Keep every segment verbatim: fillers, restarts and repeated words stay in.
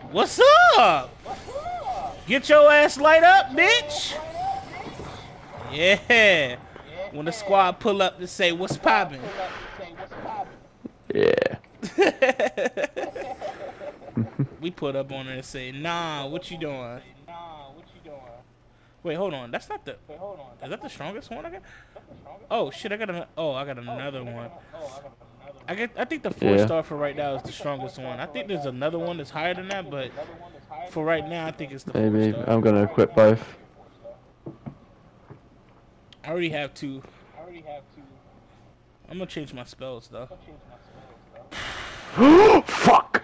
What's up? Get your ass light up, bitch. Yeah. When the squad pull up to say, what's poppin'? Yeah. We put up on her and say, nah, what you doing? Wait, hold on. That's not the... Is that the strongest one I got? Oh, shit, I got a... Oh, I got another one. I get. I think the four Yeah. star for right now is the strongest one. I think there's another one that's higher than that, but for right now, I think it's the four Maybe. star. I'm gonna equip both. I already have two. I'm gonna change my spells though. Fuck!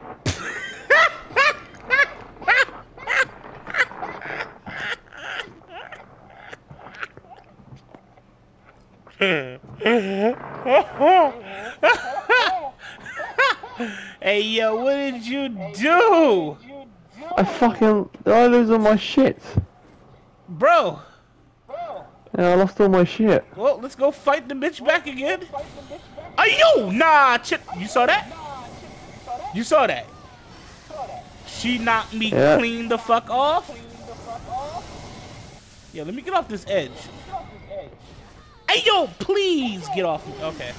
Hey yo, what did you do? I fucking... Did I lose all my shit? Bro. Yeah, I lost all my shit. Well, let's go fight the bitch back again. Are you? Nah, chip. You saw that? You saw that? She knocked me Yeah. clean the fuck off. Yeah, let me get off this edge. Hey, yo, please get off me. Okay.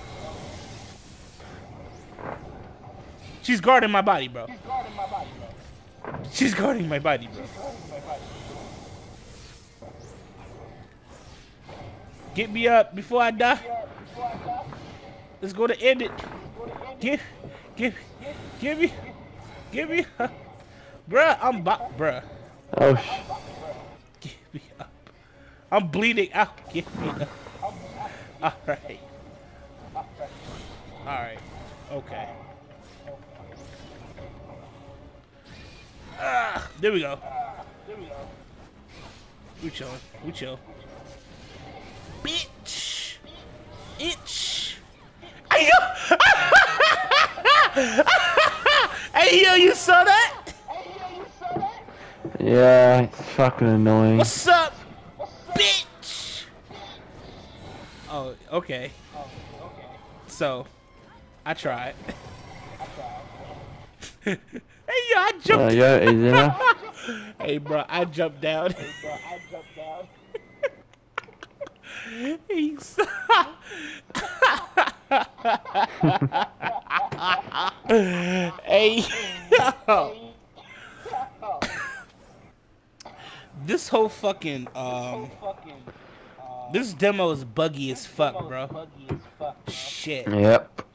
She's guarding my body, bro. She's guarding my body, bro. Get me up before I die. Let's go to end it. Give, give, give me, give me up. Bruh, I'm bop, bruh. Oh sh... Give me up. I'm bleeding out. Give me up. Alright. Alright. Okay. Ah, there we go. We chill. We chill. Bitch. Itch. Hey yo! Hey yo, you saw that? Yeah, it's fucking annoying. What's up, bitch? Oh, okay. So, I tried. Hey yo, I jumped. Uh, yeah, easy enough. Hey bro, I jumped down. He's Hey yo. This whole fucking um this demo is buggy as fuck, bro. Shit. Yep.